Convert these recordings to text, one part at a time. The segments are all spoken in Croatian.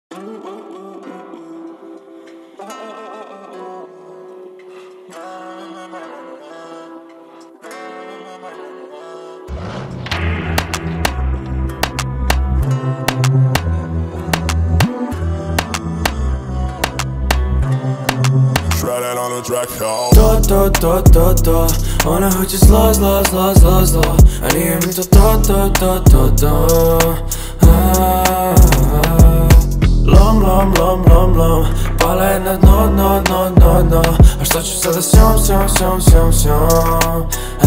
To, ona hoće zlo, a nije mi to. Lom, pala je na dno. A što ću sada s njom?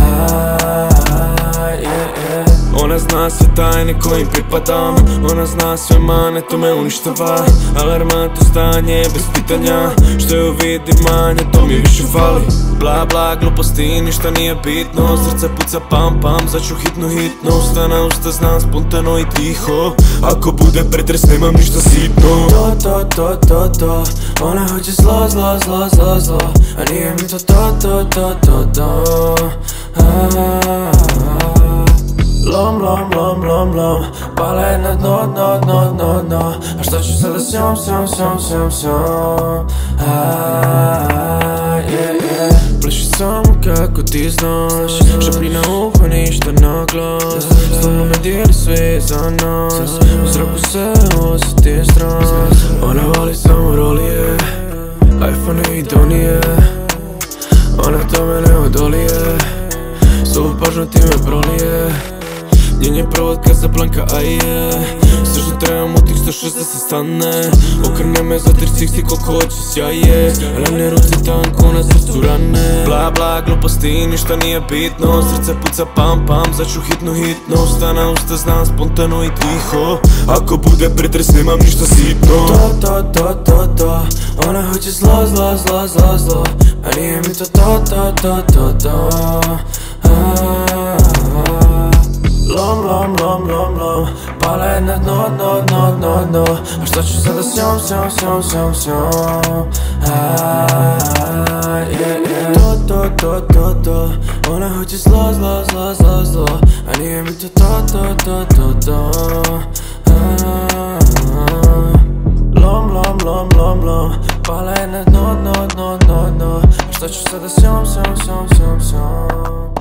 Ona zna sve tajne kojim pripadam. Ona zna sve mane, to me uništava. Alarmantno stanje, bez pitanja. Što ju vidim manje, to mi više fali. Bla, gluposti, ništa nije bitno. Srce puca pam, začu hitno. Usta na usta znam, spontano i tiho. Ako bude pretres, nemam ništa sitno. To, ona hoće zlo, a nije mi to. Lom, pala je na dno. A što ću sada s njom? Pleši samo kako ti znaš. Šapni na uho, ništa na glas. Slovo me dijeli sve za nas. U zraku se osjeti stras. Ona voli samo rolije, iPhone i donije. Ona tome ne odolije, svoju pažnju ti me prolije. Njen je provod Casablanca, sve što trebam u tih 160 stane. Okrene me za 360 koliko hoće sjaje. Ravne ruci tanko, na srcu rane. Bla, gluposti, ništa nije bitno. Srce puca pam, začu hitno. Usta na usta znam, spontano i tiho. Ako bude pretres, nemam ništa sitno. To, ona hoće zlo, a nije mi to. Lom, pala je na dno. A što ću sada s njom? To, ona hoće zlo, a nije mi to. Lom, pala je na dno. A što ću sada s njom?